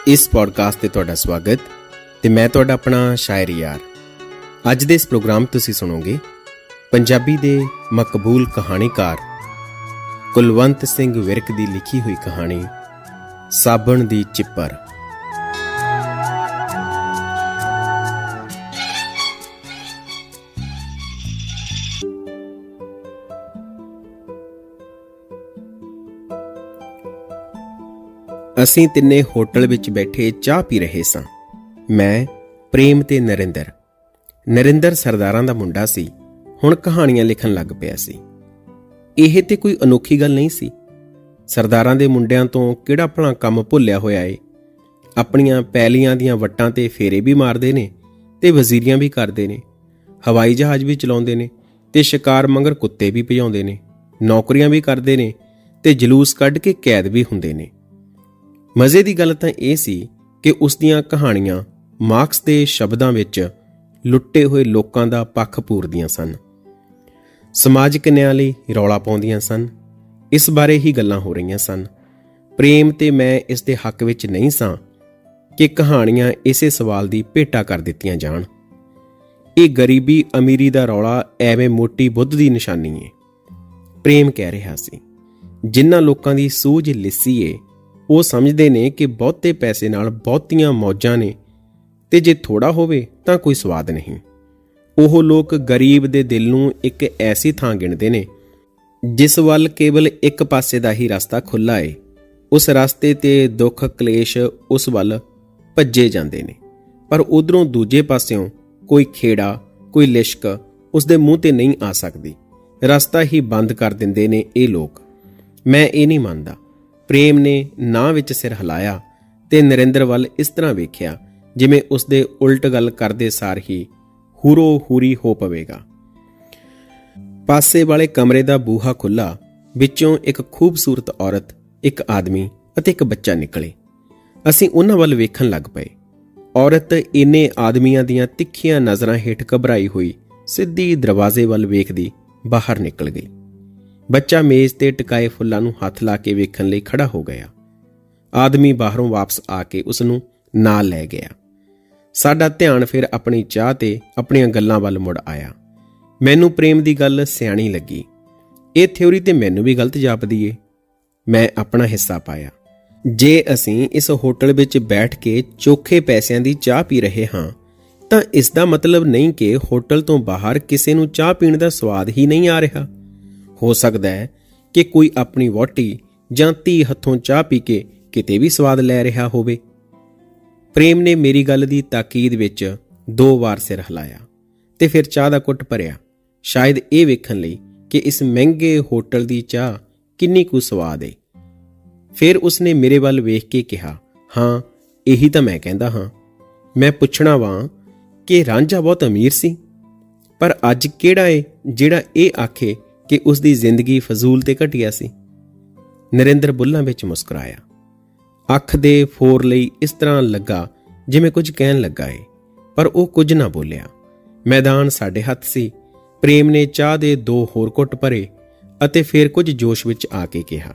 इस पॉडकास्ट ते तुहाडा स्वागत ते मैं तुहाडा अपना शायर यार। अज दे इस प्रोग्राम तुसीं सुणोगे पंजाबी दे मकबूल कहानीकार कुलवंत सिंह विरक दी लिखी हुई कहानी साबण दी चिप्पर। ਅਸੀਂ ਤਿੰਨੇ ਹੋਟਲ ਵਿੱਚ ਬੈਠੇ ਚਾਹ ਪੀ ਰਹੇ ਸਾਂ। ਮੈਂ, ਪ੍ਰੇਮ ਤੇ ਨਰਿੰਦਰ ਸਰਦਾਰਾਂ ਦਾ ਮੁੰਡਾ ਸੀ। ਹੁਣ ਕਹਾਣੀਆਂ ਲਿਖਣ ਲੱਗ ਪਿਆ ਸੀ। ਇਹ ਤੇ ਕੋਈ ਅਨੋਖੀ ਗੱਲ ਨਹੀਂ ਸੀ। ਸਰਦਾਰਾਂ ਦੇ ਮੁੰਡਿਆਂ ਤੋਂ ਕਿਹੜਾ ਭਲਾ ਕੰਮ ਭੁੱਲਿਆ ਹੋਇਆ ਏ। ਆਪਣੀਆਂ ਪੈਲੀਆਂ ਦੀਆਂ ਵੱਟਾਂ ਤੇ ਫੇਰੇ ਵੀ ਮਾਰਦੇ ਨੇ ਤੇ ਵਜ਼ੀਰੀਆਂ ਵੀ ਕਰਦੇ ਨੇ, ਹਵਾਈ ਜਹਾਜ਼ ਵੀ ਚਲਾਉਂਦੇ ਨੇ ਤੇ ਸ਼ਿਕਾਰ ਮੰਗਰ ਕੁੱਤੇ ਵੀ ਭਜਾਉਂਦੇ ਨੇ, ਨੌਕਰੀਆਂ ਵੀ ਕਰਦੇ ਨੇ ਤੇ ਜਲੂਸ ਕੱਢ ਕੇ ਕੈਦ ਵੀ ਹੁੰਦੇ ਨੇ। ਮਜ਼ੇ ਦੀ ਗੱਲ ਤਾਂ ਇਹ ਸੀ ਕਿ ਉਸ ਦੀਆਂ ਕਹਾਣੀਆਂ ਮਾਰਕਸ ਦੇ ਸ਼ਬਦਾਂ ਵਿੱਚ ਲੁੱਟੇ ਹੋਏ ਲੋਕਾਂ ਦਾ ਪੱਖ ਪੂਰਦੀਆਂ ਸਨ, ਸਮਾਜਿਕ ਨਿਆਂ ਲਈ ਰੌਲਾ ਪਾਉਂਦੀਆਂ ਸਨ। ਇਸ ਬਾਰੇ ਹੀ ਗੱਲਾਂ ਹੋ ਰਹੀਆਂ ਸਨ। ਪ੍ਰੇਮ ਤੇ ਮੈਂ ਇਸ ਦੇ ਹੱਕ ਵਿੱਚ ਨਹੀਂ ਸਾਂ ਕਿ ਕਹਾਣੀਆਂ ਇਸੇ ਸਵਾਲ ਦੀ ਭੇਟਾ ਕਰ ਦਿੱਤੀਆਂ ਜਾਣ। ਇਹ ਗਰੀਬੀ ਅਮੀਰੀ ਦਾ ਰੌਲਾ ਐਵੇਂ ਮੋਟੀ ਬੁੱਧ ਦੀ ਨਿਸ਼ਾਨੀ ਏ। ਪ੍ਰੇਮ ਕਹਿ ਰਿਹਾ ਸੀ, ਜਿਨ੍ਹਾਂ ਲੋਕਾਂ ਦੀ ਸੂਝ ਲਿੱਸੀ ਏ ਉਹ ਸਮਝਦੇ ਨੇ ਕਿ ਬਹੁਤੇ ਪੈਸੇ ਨਾਲ ਬਹੁਤੀਆਂ ਮੌਜਾਂ ਨੇ ਤੇ ਜੇ ਥੋੜ੍ਹਾ ਹੋਵੇ ਤਾਂ ਕੋਈ ਸਵਾਦ ਨਹੀਂ। ਉਹ ਲੋਕ ਗਰੀਬ ਦੇ ਦਿਲ ਨੂੰ ਇੱਕ ਐਸੀ ਥਾਂ ਗਿਣਦੇ ਨੇ ਜਿਸ ਵੱਲ ਕੇਵਲ ਇੱਕ ਪਾਸੇ ਦਾ ਹੀ ਰਸਤਾ ਖੁੱਲ੍ਹਾ ਏ। ਉਸ ਰਸਤੇ ਤੇ ਦੁੱਖ ਕਲੇਸ਼ ਉਸ ਵੱਲ ਭੱਜੇ ਜਾਂਦੇ ਨੇ, ਪਰ ਉੱਧਰੋਂ ਦੂਜੇ ਪਾਸਿਓਂ ਕੋਈ ਖੇੜਾ, ਕੋਈ ਲਿਸ਼ਕ ਉਸ ਦੇ ਮੂੰਹ ਤੇ ਨਹੀਂ ਆ ਸਕਦੀ। ਰਸਤਾ ਹੀ ਬੰਦ ਕਰ ਦਿੰਦੇ ਨੇ ਇਹ ਲੋਕ। ਮੈਂ ਇਹ ਨਹੀਂ ਮੰਨਦਾ। ਪ੍ਰੇਮ ਨੇ ਨਾਂ ਵਿੱਚ ਸਿਰ ਹਿਲਾਇਆ ਤੇ ਨਰਿੰਦਰ ਵੱਲ ਇਸ ਤਰ੍ਹਾਂ ਵੇਖਿਆ ਜਿਵੇਂ ਉਸ ਦੇ ਉਲਟ ਗੱਲ ਕਰਦੇ ਸਾਰ ਹੀ ਹੂਰੋ ਹੂਰੀ ਹੋ ਪਵੇਗਾ। ਪਾਸੇ ਵਾਲੇ ਕਮਰੇ ਦਾ ਬੂਹਾ ਖੁੱਲ੍ਹਾ। ਵਿੱਚੋਂ ਇੱਕ ਖੂਬਸੂਰਤ ਔਰਤ, ਇੱਕ ਆਦਮੀ ਅਤੇ ਇੱਕ ਬੱਚਾ ਨਿਕਲੇ। ਅਸੀਂ ਉਹਨਾਂ ਵੱਲ ਵੇਖਣ ਲੱਗ ਪਏ। ਔਰਤ ਇੰਨੇ ਆਦਮੀਆਂ ਦੀਆਂ ਤਿੱਖੀਆਂ ਨਜ਼ਰਾਂ ਹੇਠ ਘਬਰਾਈ ਹੋਈ ਸਿੱਧੀ ਦਰਵਾਜ਼ੇ ਵੱਲ ਵੇਖਦੀ ਬਾਹਰ ਨਿਕਲ ਗਈ। ਬੱਚਾ ਮੇਜ਼ ਤੇ ਟਿਕਾਏ ਫੁੱਲਾਂ ਨੂੰ ਹੱਥ ਲਾ ਕੇ ਵੇਖਣ ਲਈ ਖੜਾ ਹੋ ਗਿਆ। ਆਦਮੀ ਬਾਹਰੋਂ ਵਾਪਸ ਆ ਕੇ ਉਸ ਨੂੰ ਨਾਲ ਲੈ ਗਿਆ। ਸਾਡਾ ਧਿਆਨ ਫਿਰ ਆਪਣੀ ਚਾਹ ਤੇ ਆਪਣੀਆਂ ਗੱਲਾਂ ਵੱਲ ਮੁੜ ਆਇਆ। ਮੈਨੂੰ ਪ੍ਰੇਮ ਦੀ ਗੱਲ ਸਿਆਣੀ ਲੱਗੀ। ਇਹ ਥਿਊਰੀ ਤੇ ਮੈਨੂੰ ਵੀ ਗਲਤ ਜਾਪਦੀ ਏ। ਮੈਂ ਆਪਣਾ ਹਿੱਸਾ ਪਾਇਆ। ਜੇ ਅਸੀਂ ਇਸ ਹੋਟਲ ਵਿੱਚ ਬੈਠ ਕੇ ਚੋਖੇ ਪੈਸਿਆਂ ਦੀ ਚਾਹ ਪੀ ਰਹੇ ਹਾਂ ਤਾਂ ਇਸ ਦਾ ਮਤਲਬ ਨਹੀਂ ਕਿ ਹੋਟਲ ਤੋਂ ਬਾਹਰ ਕਿਸੇ ਨੂੰ ਚਾਹ ਪੀਣ ਦਾ ਸਵਾਦ ਹੀ ਨਹੀਂ ਆ ਰਿਹਾ। ਹੋ ਸਕਦਾ ਹੈ ਕਿ ਕੋਈ ਆਪਣੀ ਵਹੁਟੀ ਜਾਂ ਧੀ ਹੱਥੋਂ ਚਾਹ ਪੀ ਕੇ ਕਿਤੇ ਵੀ ਸਵਾਦ ਲੈ ਰਿਹਾ ਹੋਵੇ। ਪ੍ਰੇਮ ਨੇ ਮੇਰੀ ਗੱਲ ਦੀ ਤਾਕੀਦ ਵਿੱਚ 2 ਵਾਰ ਸਿਰ ਹਿਲਾਇਆ ਤੇ ਫਿਰ ਚਾਹ ਦਾ ਘੁੱਟ ਭਰਿਆ, ਸ਼ਾਇਦ ਇਹ ਵੇਖਣ ਲਈ ਕਿ ਇਸ ਮਹਿੰਗੇ ਹੋਟਲ ਦੀ ਚਾਹ ਕਿੰਨੀ ਕੁ ਸਵਾਦ ਏ। ਫਿਰ ਉਸਨੇ ਮੇਰੇ ਵੱਲ ਵੇਖ ਕੇ ਕਿਹਾ, ਹਾਂ ਇਹੀ ਤਾਂ ਮੈਂ ਕਹਿੰਦਾ ਹਾਂ। ਮੈਂ ਪੁੱਛਣਾ ਵਾਂ ਕਿ ਰਾਂਝਾ ਬਹੁਤ ਅਮੀਰ ਸੀ, ਪਰ ਅੱਜ ਕਿਹੜਾ ਏ ਜਿਹੜਾ ਇਹ ਆਖੇ ਕਿ ਉਸ ਦੀ ਜ਼ਿੰਦਗੀ ਫਜ਼ੂਲ ਤੇ ਘਟੀਆ ਸੀ। ਨਰਿੰਦਰ ਬੁੱਲ੍ਹਾਂ ਵਿੱਚ ਮੁਸਕਰਾਇਆ। ਅੱਖ ਦੇ ਫੋਰ ਲਈ ਇਸ ਤਰ੍ਹਾਂ ਲੱਗਾ ਜਿਵੇਂ ਕੁਝ ਕਹਿਣ ਲੱਗਾ ਏ, ਪਰ ਉਹ ਕੁਝ ਨਾ ਬੋਲਿਆ। ਮੈਦਾਨ ਸਾਡੇ ਹੱਥ ਸੀ। ਪ੍ਰੇਮ ਨੇ ਚਾਹ ਦੇ 2 ਹੋਰ ਘੁੱਟ ਭਰੇ ਅਤੇ ਫਿਰ ਕੁਝ ਜੋਸ਼ ਵਿੱਚ ਆ ਕੇ ਕਿਹਾ,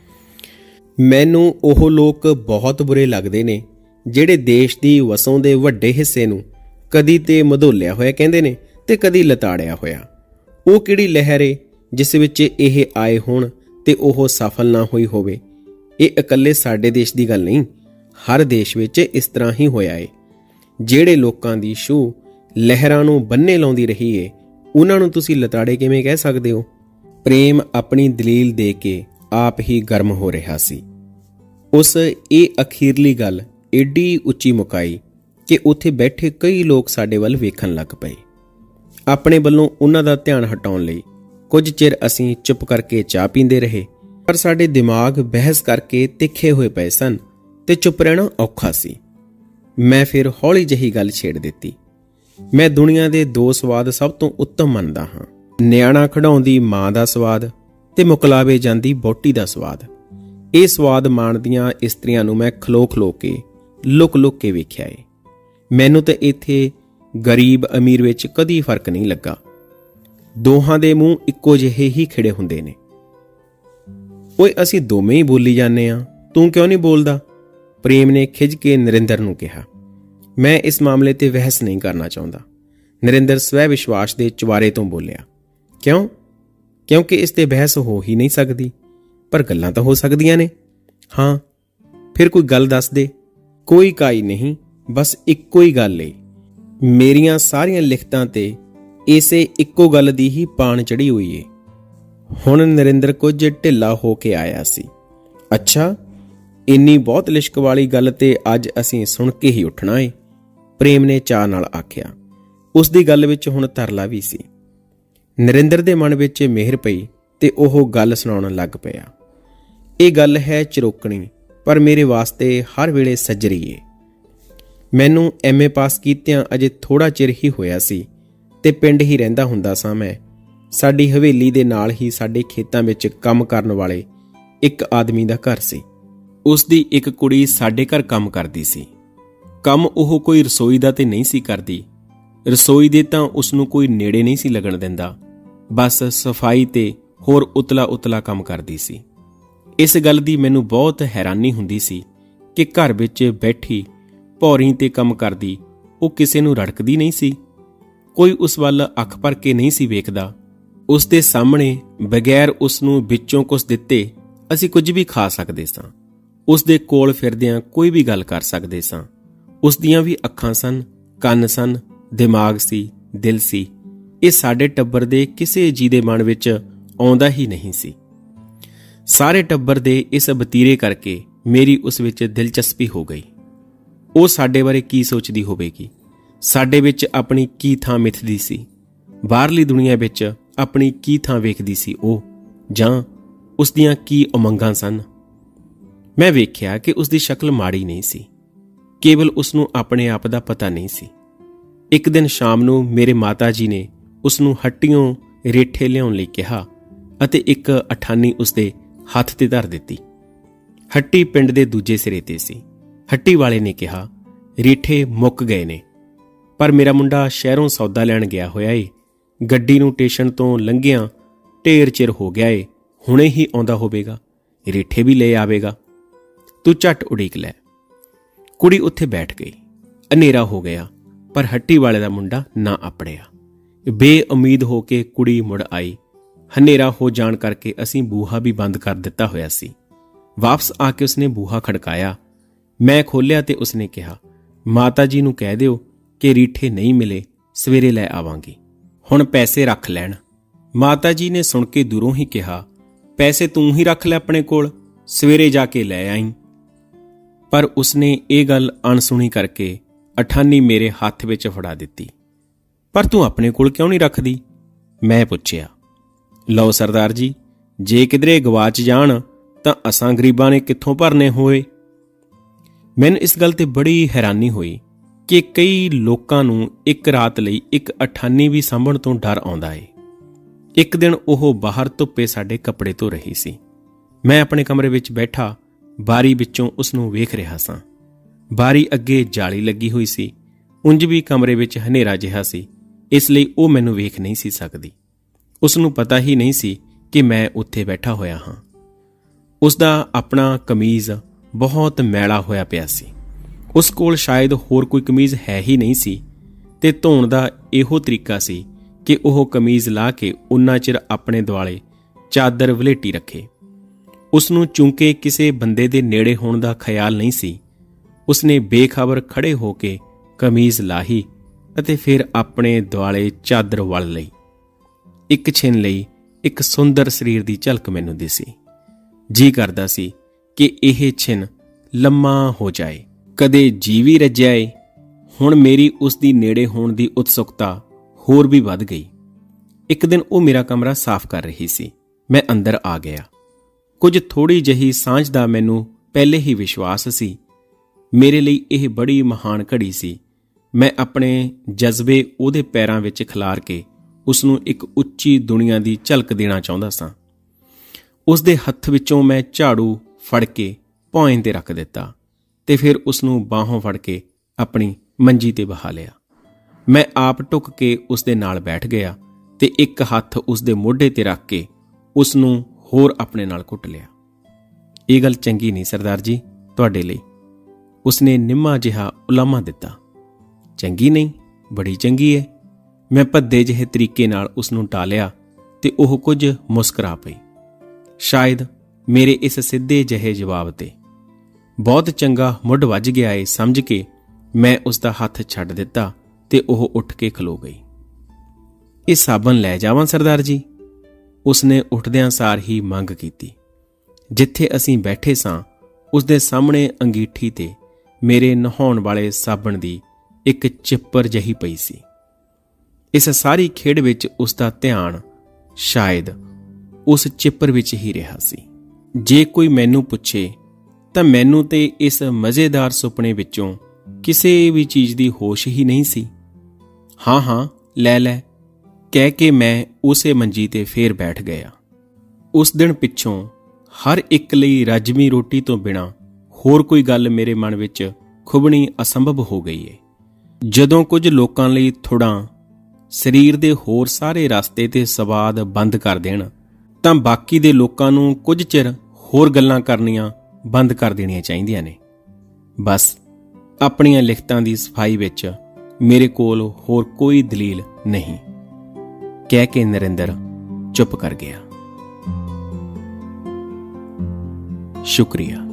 ਮੈਨੂੰ ਉਹ ਲੋਕ ਬਹੁਤ ਬੁਰੇ ਲੱਗਦੇ ਨੇ ਜਿਹੜੇ ਦੇਸ਼ ਦੀ ਵਸੋਂ ਦੇ ਵੱਡੇ ਹਿੱਸੇ ਨੂੰ ਕਦੀ ਤੇ ਮਧੋਲਿਆ ਹੋਇਆ ਕਹਿੰਦੇ ਨੇ ਤੇ ਕਦੀ ਲਤਾੜਿਆ ਹੋਇਆ। ਉਹ ਕਿਹੜੀ ਲਹਿਰ ਏ ਜਿਸ ਵਿੱਚ ਇਹ ਆਏ ਹੋਣ ਤੇ ਉਹ ਸਫਲ ਨਾ ਹੋਈ ਹੋਵੇ। ਇਹ ਇਕੱਲੇ ਸਾਡੇ ਦੇਸ਼ ਦੀ ਗੱਲ ਨਹੀਂ, ਹਰ ਦੇਸ਼ ਵਿੱਚ ਇਸ ਤਰ੍ਹਾਂ ਹੀ ਹੋਇਆ ਏ। ਜਿਹੜੇ ਲੋਕਾਂ ਦੀ ਛੂਹ ਲਹਿਰਾਂ ਨੂੰ ਬੰਨੇ ਲਾਉਂਦੀ ਰਹੀ ਏ ਉਹਨਾਂ ਨੂੰ ਤੁਸੀਂ ਲਤਾੜੇ ਕਿਵੇਂ ਕਹਿ ਸਕਦੇ ਹੋ? ਪ੍ਰੇਮ ਆਪਣੀ ਦਲੀਲ ਦੇ ਕੇ ਆਪ ਹੀ ਗਰਮ ਹੋ ਰਿਹਾ ਸੀ। ਉਸ ਇਹ ਅਖੀਰਲੀ ਗੱਲ ਏਡੀ ਉੱਚੀ ਮੁਕਾਈ ਕਿ ਉੱਥੇ ਬੈਠੇ ਕਈ ਲੋਕ ਸਾਡੇ ਵੱਲ ਵੇਖਣ ਲੱਗ ਪਏ। ਆਪਣੇ ਵੱਲੋਂ ਉਹਨਾਂ ਦਾ ਧਿਆਨ ਹਟਾਉਣ ਲਈ ਕੁਝ ਚਿਰ ਅਸੀਂ ਚੁੱਪ ਕਰਕੇ ਚਾਹ ਪੀਂਦੇ ਰਹੇ, ਪਰ ਸਾਡੇ ਦਿਮਾਗ ਬਹਿਸ ਕਰਕੇ ਤਿੱਖੇ ਹੋਏ ਪਏ ਸਨ ਤੇ ਚੁੱਪ ਰਹਿਣਾ ਔਖਾ ਸੀ। ਮੈਂ ਫਿਰ ਹੌਲੀ ਜਿਹੀ ਗੱਲ ਛੇੜ ਦਿੱਤੀ। ਮੈਂ ਦੁਨੀਆ ਦੇ 2 ਸਵਾਦ ਸਭ ਤੋਂ ਉੱਤਮ ਮੰਨਦਾ ਹਾਂ, ਨਿਆਣਾ ਖਿਡਾਉਂਦੀ ਮਾਂ ਦਾ ਸਵਾਦ ਤੇ ਮੁਕਲਾਵੇ ਜਾਂਦੀ ਵਹੁਟੀ ਦਾ ਸਵਾਦ। ਇਹ ਸਵਾਦ ਮਾਣਦੀਆਂ ਇਸਤਰੀਆਂ ਨੂੰ ਮੈਂ ਖਲੋ ਕੇ ਲੁਕ ਕੇ ਵੇਖਿਆ ਏ। ਮੈਨੂੰ ਤਾਂ ਇੱਥੇ ਗਰੀਬ ਅਮੀਰ ਵਿੱਚ ਕਦੀ ਫਰਕ ਨਹੀਂ ਲੱਗਾ। ਦੋਹਾਂ ਦੇ ਮੂੰਹ ਇੱਕੋ ਜਿਹੇ ਹੀ ਖਿੜੇ ਹੁੰਦੇ ਨੇ। ਓਏ ਅਸੀਂ ਦੋਵੇਂ ਹੀ ਬੋਲੀ ਜਾਂਦੇ ਆ, ਤੂੰ ਕਿਉਂ ਨਹੀਂ ਬੋਲਦਾ? ਪ੍ਰੇਮ ਨੇ ਖਿਝ ਕੇ ਨਰਿੰਦਰ ਨੂੰ ਕਿਹਾ, ਮੈਂ ਇਸ ਮਾਮਲੇ ਤੇ ਬਹਿਸ ਨਹੀਂ ਕਰਨਾ ਚਾਹੁੰਦਾ। ਨਰਿੰਦਰ ਸਵੈ ਵਿਸ਼ਵਾਸ ਦੇ ਚੁਬਾਰੇ ਤੋਂ ਬੋਲਿਆ, ਕਿਉਂ? ਕਿਉਂਕਿ ਇਸ ਤੇ ਬਹਿਸ ਹੋ ਹੀ ਨਹੀਂ ਸਕਦੀ। ਪਰ ਗੱਲਾਂ ਤਾਂ ਹੋ ਸਕਦੀਆਂ ਨੇ। ਹਾਂ, ਫਿਰ ਕੋਈ ਗੱਲ ਦੱਸ ਦੇ। ਕੋਈ ਕਾਈ ਨਹੀਂ, ਬਸ ਇੱਕੋ ਹੀ ਗੱਲ ਏ। ਮੇਰੀਆਂ ਸਾਰੀਆਂ ਲਿਖਤਾਂ ਤੇ ਇਸੇ ਇੱਕੋ ਗੱਲ ਦੀ ਹੀ ਪਾਣ ਚੜੀ ਹੋਈ ਏ। ਹੁਣ ਨਰਿੰਦਰ ਕੁਝ ਢਿੱਲਾ ਹੋ ਕੇ ਆਇਆ ਸੀ। ਅੱਛਾ, ਇੰਨੀ ਬਹੁਤ ਲਿਸ਼ਕ ਵਾਲੀ ਗੱਲ ਤੇ ਅੱਜ ਅਸੀਂ ਸੁਣ ਕੇ ਹੀ ਉੱਠਣਾ ਏ, ਪ੍ਰੇਮ ਨੇ ਚਾਅ ਨਾਲ ਆਖਿਆ। ਉਸ ਦੀ ਗੱਲ ਵਿੱਚ ਹੁਣ ਤਰਲਾ ਵੀ ਸੀ। ਨਰਿੰਦਰ ਦੇ ਮਨ ਵਿੱਚ ਮਿਹਰ ਪਈ ਤੇ ਉਹ ਗੱਲ ਸੁਣਾਉਣ ਲੱਗ ਪਿਆ। ਇਹ ਗੱਲ ਹੈ ਚਿਰੋਕਣੀ, ਪਰ ਮੇਰੇ ਵਾਸਤੇ ਹਰ ਵੇਲੇ ਸੱਜਰੀ ਏ। ਮੈਨੂੰ MA ਪਾਸ ਕੀਤਿਆਂ ਅਜੇ ਥੋੜਾ ਚਿਰ ਹੀ ਹੋਇਆ ਸੀ ਤੇ ਪਿੰਡ ਹੀ ਰਹਿੰਦਾ ਹੁੰਦਾ ਸਾਂ ਮੈਂ। ਸਾਡੀ ਹਵੇਲੀ ਦੇ ਨਾਲ ਹੀ ਸਾਡੇ ਖੇਤਾਂ ਵਿੱਚ ਕੰਮ ਕਰਨ ਵਾਲੇ ਇੱਕ ਆਦਮੀ ਦਾ ਘਰ ਸੀ। ਉਸ ਦੀ ਇੱਕ ਕੁੜੀ ਸਾਡੇ ਘਰ ਕੰਮ ਕਰਦੀ ਸੀ। ਕੰਮ ਉਹ ਕੋਈ ਰਸੋਈ ਦਾ ਤੇ ਨਹੀਂ ਸੀ ਕਰਦੀ। ਰਸੋਈ ਦੇ ਤਾਂ ਉਸ ਨੂੰ ਕੋਈ ਨੇੜੇ ਨਹੀਂ ਸੀ ਲੱਗਣ ਦਿੰਦਾ, ਬਸ ਸਫਾਈ ਤੇ ਹੋਰ ਉਤਲਾ ਕੰਮ ਕਰਦੀ ਸੀ। ਇਸ ਗੱਲ ਦੀ ਮੈਨੂੰ ਬਹੁਤ ਹੈਰਾਨੀ ਹੁੰਦੀ ਸੀ ਕਿ ਘਰ ਵਿੱਚ ਬੈਠੀ ਭੌਰੀ ਤੇ ਕੰਮ ਕਰਦੀ ਉਹ ਕਿਸੇ ਨੂੰ ਰੜਕਦੀ ਨਹੀਂ ਸੀ। ਕੋਈ ਉਸ ਵੱਲ ਅੱਖ ਭਰ ਕੇ ਨਹੀਂ ਸੀ ਵੇਖਦਾ। ਉਸ ਦੇ ਸਾਹਮਣੇ ਬਗੈਰ ਉਸ ਨੂੰ ਵਿੱਚੋਂ ਕੁਝ ਦਿੱਤੇ ਅਸੀਂ ਕੁਝ ਵੀ ਖਾ ਸਕਦੇ ਸਾਂ। ਉਸ ਦੇ ਕੋਲ ਫਿਰਦਿਆਂ ਕੋਈ ਵੀ ਗੱਲ ਕਰ ਸਕਦੇ ਸਾਂ। ਉਸ ਦੀਆਂ ਵੀ ਅੱਖਾਂ ਸਨ, ਕੰਨ ਸਨ, ਦਿਮਾਗ ਸੀ, ਦਿਲ ਸੀ। ਇਹ ਸਾਡੇ ਟੱਬਰ ਦੇ ਕਿਸੇ ਜੀ ਦੇ ਮਨ ਵਿੱਚ ਆਉਂਦਾ ਹੀ ਨਹੀਂ ਸੀ। ਸਾਰੇ ਟੱਬਰ ਦੇ ਇਸ ਵਤੀਰੇ ਕਰਕੇ ਮੇਰੀ ਉਸ ਵਿੱਚ ਦਿਲਚਸਪੀ ਹੋ ਗਈ। ਉਹ ਸਾਡੇ ਬਾਰੇ ਕੀ ਸੋਚਦੀ ਹੋਵੇਗੀ, ਸਾਡੇ ਵਿੱਚ ਆਪਣੀ ਕੀ ਥਾਂ ਮਿੱਥਦੀ ਸੀ, ਬਾਹਰਲੀ ਦੁਨੀਆ ਵਿੱਚ ਆਪਣੀ ਕੀ ਥਾਂ ਵੇਖਦੀ ਸੀ ਉਹ, ਜਾਂ ਉਸ ਦੀਆਂ ਕੀ ਉਮੰਗਾਂ ਸਨ। ਮੈਂ ਵੇਖਿਆ ਕਿ ਉਸ ਦੀ ਸ਼ਕਲ ਮਾੜੀ ਨਹੀਂ ਸੀ, ਕੇਵਲ ਉਸ ਨੂੰ ਆਪਣੇ ਆਪ ਦਾ ਪਤਾ ਨਹੀਂ ਸੀ। ਇੱਕ ਦਿਨ ਸ਼ਾਮ ਨੂੰ ਮੇਰੇ ਮਾਤਾ ਜੀ ਨੇ ਉਸ ਨੂੰ ਹੱਟੀਓਂ ਰੇਠੇ ਲਿਆਉਣ ਲਈ ਕਿਹਾ ਅਤੇ ਇੱਕ ਅਠਾਨੀ ਉਸ ਦੇ ਹੱਥ ਤੇ ਧਰ ਦਿੱਤੀ। ਹੱਟੀ ਪਿੰਡ ਦੇ ਦੂਜੇ ਸਿਰੇ ਤੇ ਸੀ। ਹੱਟੀ ਵਾਲੇ ਨੇ ਕਿਹਾ, ਰੇਠੇ ਮੁੱਕ ਗਏ ਨੇ, ਪਰ ਮੇਰਾ ਮੁੰਡਾ ਸ਼ਹਿਰੋਂ ਸੌਦਾ ਲੈਣ ਗਿਆ ਹੋਇਆ ਏ। ਗੱਡੀ ਨੂੰ ਸਟੇਸ਼ਨ ਤੋਂ ਲੰਘਿਆਂ ਢੇਰ ਚਿਰ ਹੋ ਗਿਆ ਏ, ਹੁਣੇ ਹੀ ਆਉਂਦਾ ਹੋਵੇਗਾ, ਰੇਠੇ ਵੀ ਲੈ ਆਵੇਗਾ, ਤੂੰ ਝੱਟ ਉਡੀਕ ਲੈ। ਕੁੜੀ ਉੱਥੇ ਬੈਠ ਗਈ। ਹਨੇਰਾ ਹੋ ਗਿਆ, ਪਰ ਹੱਟੀ ਵਾਲੇ ਦਾ ਮੁੰਡਾ ਨਾ ਆਪੜਿਆ। ਬੇਉਮੀਦ ਹੋ ਕੇ ਕੁੜੀ ਮੁੜ ਆਈ। ਹਨੇਰਾ ਹੋ ਜਾਣ ਕਰਕੇ ਅਸੀਂ ਬੂਹਾ ਵੀ ਬੰਦ ਕਰ ਦਿੱਤਾ ਹੋਇਆ ਸੀ। ਵਾਪਸ ਆ ਕੇ ਉਸਨੇ ਬੂਹਾ ਖੜਕਾਇਆ। ਮੈਂ ਖੋਲ੍ਹਿਆ ਤੇ ਉਸਨੇ ਕਿਹਾ, ਮਾਤਾ ਜੀ ਨੂੰ ਕਹਿ ਦਿਓ ਕਿ ਰੀਠੇ ਨਹੀਂ ਮਿਲੇ, ਸਵੇਰੇ ਲੈ ਆਵਾਂਗੀ, ਹੁਣ ਪੈਸੇ ਰੱਖ ਲੈਣ। ਮਾਤਾ ਜੀ ਨੇ ਸੁਣ ਕੇ ਦੂਰੋਂ ਹੀ ਕਿਹਾ, ਪੈਸੇ ਤੂੰ ਹੀ ਰੱਖ ਲੈ ਆਪਣੇ ਕੋਲ, ਸਵੇਰੇ ਜਾ ਕੇ ਲੈ ਆਈਂ। ਪਰ ਉਸਨੇ ਇਹ ਗੱਲ ਅਣਸੁਣੀ ਕਰਕੇ ਅਠਾਨੀ ਮੇਰੇ ਹੱਥ ਵਿੱਚ ਫੜਾ ਦਿੱਤੀ। ਪਰ ਤੂੰ ਆਪਣੇ ਕੋਲ ਕਿਉਂ ਨਹੀਂ ਰੱਖਦੀ? ਮੈਂ ਪੁੱਛਿਆ। ਲਓ ਸਰਦਾਰ ਜੀ, ਜੇ ਕਿਧਰੇ ਗਵਾਚ ਜਾਣ ਤਾਂ ਅਸਾਂ ਗਰੀਬਾਂ ਨੇ ਕਿੱਥੋਂ ਭਰਨੇ ਹੋਏ। ਮੈਨੂੰ ਇਸ ਗੱਲ ਤੇ ਬੜੀ ਹੈਰਾਨੀ ਹੋਈ ਕਿ ਕਈ ਲੋਕਾਂ ਨੂੰ ਇੱਕ ਰਾਤ ਲਈ ਇੱਕ ਅਠਾਨੀ ਵੀ ਸਾਂਭਣ ਤੋਂ ਡਰ ਆਉਂਦਾ ਏ। ਇੱਕ ਦਿਨ ਉਹ ਬਾਹਰ ਧੁੱਪੇ ਸਾਡੇ ਕੱਪੜੇ ਧੋ ਰਹੀ ਸੀ। ਮੈਂ ਆਪਣੇ ਕਮਰੇ ਵਿੱਚ ਬੈਠਾ ਬਾਰੀ ਵਿੱਚੋਂ ਉਸ ਨੂੰ ਵੇਖ ਰਿਹਾ ਸਾਂ। ਬਾਰੀ ਅੱਗੇ ਜਾਲੀ ਲੱਗੀ ਹੋਈ ਸੀ। ਉਂਝ ਵੀ ਕਮਰੇ ਵਿੱਚ ਹਨੇਰਾ ਜਿਹਾ ਸੀ, ਇਸ ਲਈ ਉਹ ਮੈਨੂੰ ਵੇਖ ਨਹੀਂ ਸੀ ਸਕਦੀ। ਉਸ ਨੂੰ ਪਤਾ ਹੀ ਨਹੀਂ ਸੀ ਕਿ ਮੈਂ ਉੱਥੇ ਬੈਠਾ ਹੋਇਆ ਹਾਂ। ਉਸ ਦਾ ਆਪਣਾ ਕਮੀਜ਼ ਬਹੁਤ ਮੈਲਾ ਹੋਇਆ ਪਿਆ ਸੀ। ਉਸ ਕੋਲ ਸ਼ਾਇਦ ਹੋਰ ਕੋਈ ਕਮੀਜ਼ ਹੈ ਹੀ ਨਹੀਂ ਸੀ ਤੇ ਧੋਣ ਦਾ ਇਹੋ ਤਰੀਕਾ ਸੀ ਕਿ ਉਹ ਕਮੀਜ਼ ਲਾ ਕੇ ਉਨਾ ਚਿਰ ਆਪਣੇ ਦੁਆਲੇ ਚਾਦਰ ਵਲੇਟੀ ਰੱਖੇ। ਉਸ ਨੂੰ ਚੂੰਕਿ ਕਿਸੇ ਬੰਦੇ ਦੇ ਨੇੜੇ ਹੋਣ ਦਾ ਖਿਆਲ ਨਹੀਂ ਸੀ, ਉਸਨੇ ਬੇਖਬਰ ਖੜੇ ਹੋ ਕੇ ਕਮੀਜ਼ ਲਾਹੀ ਅਤੇ ਫਿਰ ਆਪਣੇ ਦੁਆਲੇ ਚਾਦਰ ਵਲ ਲਈ। ਇੱਕ ਛਿਨ ਲਈ ਇੱਕ ਸੁੰਦਰ ਸਰੀਰ ਦੀ ਝਲਕ ਮੈਨੂੰ ਦਿਸੀ। ਜੀ ਕਰਦਾ ਸੀ ਕਿ ਇਹ ਛਿਨ ਲੰਮਾ ਹੋ ਜਾਏ, ਕਦੇ ਜੀ ਵੀ ਰੱਜਿਆ ਏ। ਹੁਣ ਮੇਰੀ ਉਸ ਦੀ ਨੇੜੇ ਹੋਣ ਦੀ ਉਤਸੁਕਤਾ ਹੋਰ ਵੀ ਵੱਧ ਗਈ। ਇੱਕ ਦਿਨ ਉਹ ਮੇਰਾ ਕਮਰਾ ਸਾਫ਼ ਕਰ ਰਹੀ ਸੀ। ਮੈਂ ਅੰਦਰ ਆ ਗਿਆ। ਕੁਝ ਥੋੜ੍ਹੀ ਜਿਹੀ ਸਾਂਝ ਦਾ ਮੈਨੂੰ ਪਹਿਲੇ ਹੀ ਵਿਸ਼ਵਾਸ ਸੀ। ਮੇਰੇ ਲਈ ਇਹ ਬੜੀ ਮਹਾਨ ਘੜੀ ਸੀ। ਮੈਂ ਆਪਣੇ ਜਜ਼ਬੇ ਉਹਦੇ ਪੈਰਾਂ ਵਿੱਚ ਖਿਲਾਰ ਕੇ ਉਸ ਨੂੰ ਇੱਕ ਉੱਚੀ ਦੁਨੀਆ ਦੀ ਝਲਕ ਦੇਣਾ ਚਾਹੁੰਦਾ ਸਾਂ। ਉਸ ਦੇ ਹੱਥ ਵਿੱਚੋਂ ਮੈਂ ਝਾੜੂ ਫੜ ਕੇ ਭੌਂ ਤੇ ਰੱਖ ਦਿੱਤਾ ਤੇ ਫਿਰ ਉਸ ਨੂੰ ਬਾਹੋਂ ਫੜ ਕੇ ਆਪਣੀ ਮੰਜੀ ਤੇ ਬਹਾ ਲਿਆ। ਮੈਂ ਆਪ ਢੁੱਕ ਕੇ ਉਸ ਦੇ ਨਾਲ ਬੈਠ ਗਿਆ ਤੇ ਇੱਕ ਹੱਥ ਉਸ ਦੇ ਮੋਢੇ ਤੇ ਰੱਖ ਕੇ ਉਸ ਨੂੰ ਹੋਰ ਆਪਣੇ ਨਾਲ ਘੁੱਟ ਲਿਆ। ਇਹ ਗੱਲ ਚੰਗੀ ਨਹੀਂ ਸਰਦਾਰ ਜੀ ਤੁਹਾਡੇ ਲਈ। ਉਸਨੇ ਨਿੰਮਾ ਜਿਹਾ ਉਲਾਮਾ ਦਿੱਤਾ। ਚੰਗੀ ਨਹੀਂ, ਬੜੀ ਚੰਗੀ ਹੈ। ਮੈਂ ਭੱਦੇ ਜਿਹੇ ਤਰੀਕੇ ਨਾਲ ਉਸਨੂੰ ਟਾਲਿਆ ਤੇ ਉਹ ਕੁਝ ਮੁਸਕਰਾ ਪਈ, ਸ਼ਾਇਦ ਮੇਰੇ ਇਸ ਸਿੱਧੇ ਜਿਹੇ ਜਵਾਬ ਤੇ। ਬਹੁਤ ਚੰਗਾ ਮੁੱਢ ਵੱਜ ਗਿਆ ਏ ਸਮਝ ਕੇ ਮੈਂ ਉਸਦਾ ਹੱਥ ਛੱਡ ਦਿੱਤਾ ਤੇ ਉਹ ਉੱਠ ਕੇ ਖਲੋ ਗਈ। ਇਹ ਸਾਬਣ ਲੈ ਜਾਵਾਂ ਸਰਦਾਰ ਜੀ? ਉਸਨੇ ਉੱਠਦਿਆਂ ਸਾਰ ਹੀ ਮੰਗ ਕੀਤੀ। ਜਿੱਥੇ ਅਸੀਂ ਬੈਠੇ ਸਾਂ ਉਸਦੇ ਸਾਹਮਣੇ ਅੰਗੀਠੀ ਤੇ ਮੇਰੇ ਨਹਾਉਣ ਵਾਲੇ ਸਾਬਣ ਦੀ ਇੱਕ ਚਿੱਪਰ ਜਿਹੀ ਪਈ ਸੀ। ਇਸ ਸਾਰੀ ਖੇਡ ਵਿੱਚ ਉਸਦਾ ਧਿਆਨ ਸ਼ਾਇਦ ਉਸ ਚਿੱਪਰ ਵਿੱਚ ਹੀ ਰਿਹਾ ਸੀ। ਜੇ ਕੋਈ ਮੈਨੂੰ ਪੁੱਛੇ ਤਾਂ ਮੈਨੂੰ ਤੇ ਇਸ ਮਜ਼ੇਦਾਰ ਸੁਪਨੇ ਵਿੱਚੋਂ ਕਿਸੇ ਵੀ ਚੀਜ਼ ਦੀ ਹੋਸ਼ ਹੀ ਨਹੀਂ ਸੀ। ਹਾਂ ਹਾਂ, ਲੈ ਲੈ ਕਹਿ ਕੇ ਮੈਂ ਉਸੇ ਮੰਜੀ ਤੇ ਫੇਰ ਬੈਠ ਗਿਆ। ਉਸ ਦਿਨ ਪਿੱਛੋਂ ਹਰ ਇੱਕ ਲਈ ਰੱਜਵੀਂ ਰੋਟੀ ਤੋਂ ਬਿਨਾਂ ਹੋਰ ਕੋਈ ਗੱਲ ਮੇਰੇ ਮਨ ਵਿੱਚ ਖੁੱਭਣੀ ਅਸੰਭਵ ਹੋ ਗਈ ਏ। ਜਦੋਂ ਕੁਝ ਲੋਕਾਂ ਲਈ ਥੋੜ੍ਹਾ ਸਰੀਰ ਦੇ ਹੋਰ ਸਾਰੇ ਰਸਤੇ ਤੇ ਸਵਾਦ ਬੰਦ ਕਰ ਦੇਣ ਤਾਂ ਬਾਕੀ ਦੇ ਲੋਕਾਂ ਨੂੰ ਕੁਝ ਚਿਰ ਹੋਰ ਗੱਲਾਂ ਕਰਨੀਆਂ ਬੰਦ ਕਰ ਦੇਣੀਆਂ ਚਾਹੀਦੀਆਂ ਨੇ। ਬਸ ਆਪਣੀਆਂ ਲਿਖਤਾਂ ਦੀ ਸਫਾਈ ਵਿੱਚ ਮੇਰੇ ਕੋਲ ਹੋਰ ਕੋਈ ਦਲੀਲ ਨਹੀਂ, ਕਹਿ ਕੇ ਨਰਿੰਦਰ ਚੁੱਪ ਕਰ ਗਿਆ। ਸ਼ੁਕਰੀਆ।